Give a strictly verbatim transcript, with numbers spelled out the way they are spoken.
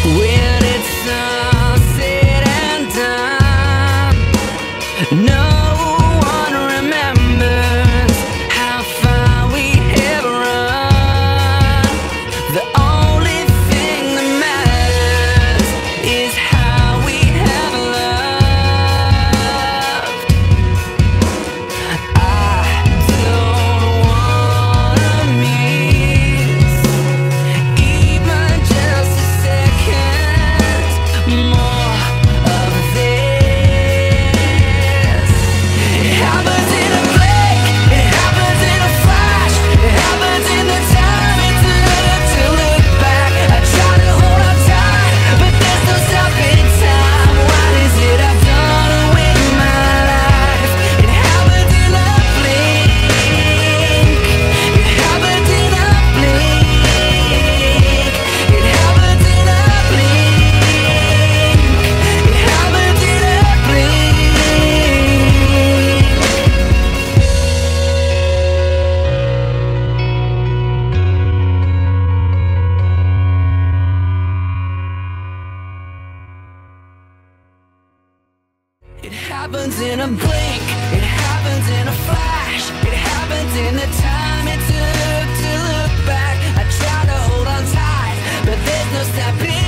When it's all said and done, no one remembers how far we have run. The only thing that matters is how we have loved. I don't wanna miss even just a second more of this. It happens in a blink, it happens in a flash, it happens in the time it took to look back. I try to hold on tight, but there's no stopping time. What is it I've done with my life? It happens in a blink, it happens in a blink, it happens in a blink, it happens in a blink. It happens in a blink, it happens in a flash, it happens in the time it took to look back. I try to hold on tight, but there's no stopping